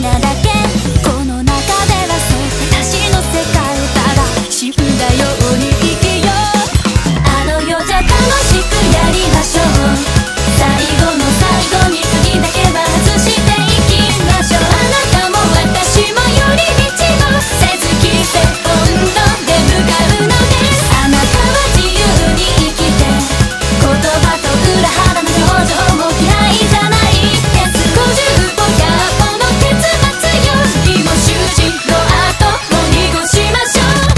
なだけこの中では私の世界ただ死んだように生きようあの世じゃ楽しくやりましょう最後の最後に次だけは外していきましょうあなたも私も寄り道をせず季節温度で向かうのですあなたは自由に生きて言葉と裏腹の表情も嫌いじゃないです50歩100歩の結末よりも囚人の後を濁しましょう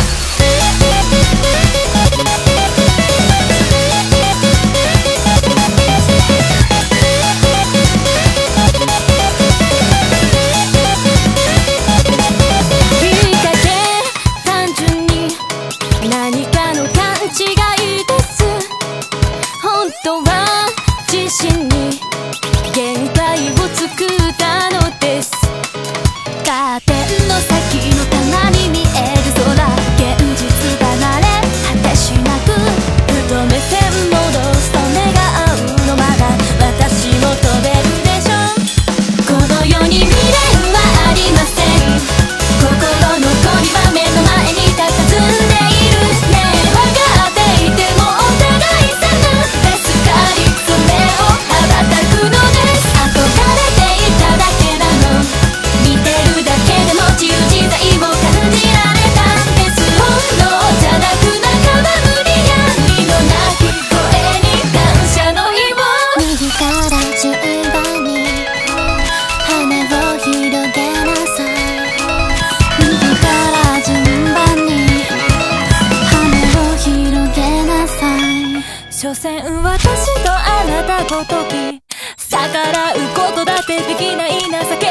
いい加減単純に何かの勘違いです本当は自身に限界を作ったのですカーテンの先の棚に見える空現実離れ果てしなくふと目線戻すと目が合うのまだ私も飛べるでしょこの世に未練はありません心の恋は目の前に佇んでいるねえ分かっていてもお互いさぬですかりそれを羽ばたくのです憧れていただけなの見てるだけでも自由自在を感じられたんです本能じゃなく仲間無理やりの鳴き声に感謝の意を右から順番に羽を広げなさい右から順番に羽を広げなさい所詮私とあなたごとき逆らうことだってできない情け